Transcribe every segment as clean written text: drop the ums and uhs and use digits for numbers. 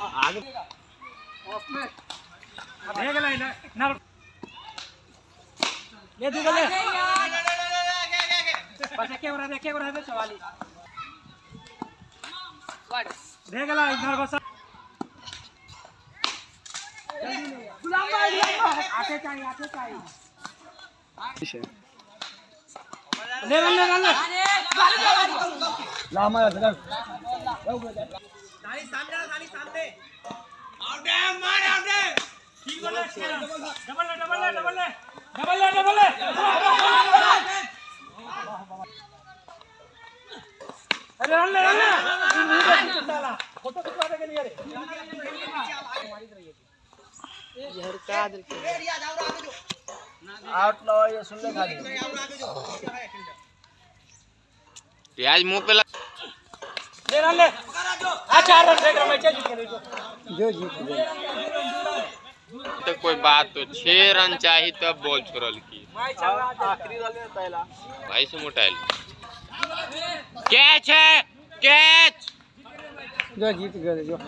आगे ले दू गले बस एक और है 44 रे गला इधर बस गुलाम भाई आते चाहिए ले ला हमारा साली सामने आउट है मार आउट है ठीक बोले डबल ले अरे रन ले साला फोटो खिंचवाने के लिए रे जहर का दिल के आउट लो ये सुन ले खाली प्याज मुंह पे ले रन ले आ 4 रन देख रहा मैं जीत गए जो जीत गए तो कोई बात तो 6 रन चाहिए तब बॉल छोड़ल की आखिरी रन में पहला भाई से मोटाइल कैच है कैच जो जीत गए जो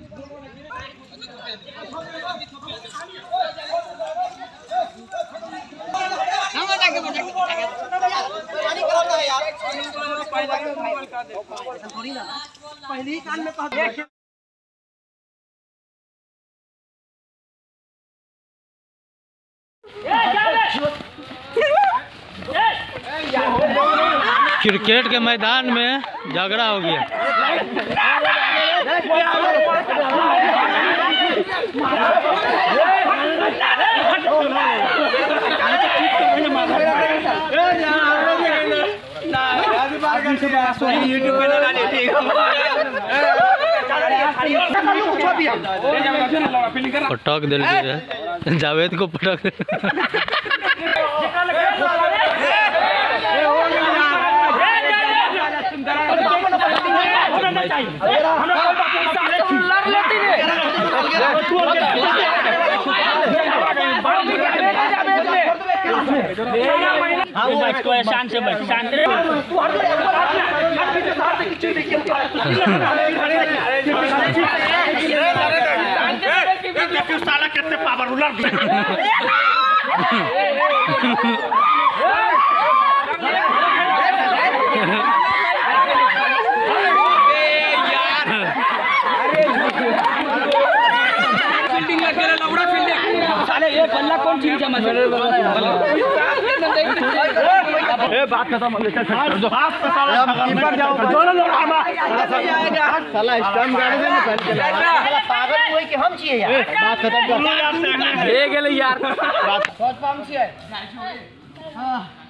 पहली कान में क्रिकेट के मैदान में झगड़ा हो गया। पटक दिल जावेद को पटक शांत से बस शांत साला कितने पावर रूलर बल्ला कौन ठीक है बात खत्म हो गई दोनों लोग साला स्टंप गाड़ी में निकल चला पागल हुए कि हम चाहिए यार बात खत्म कर ले गेले यार बात सोच पाम छिए हां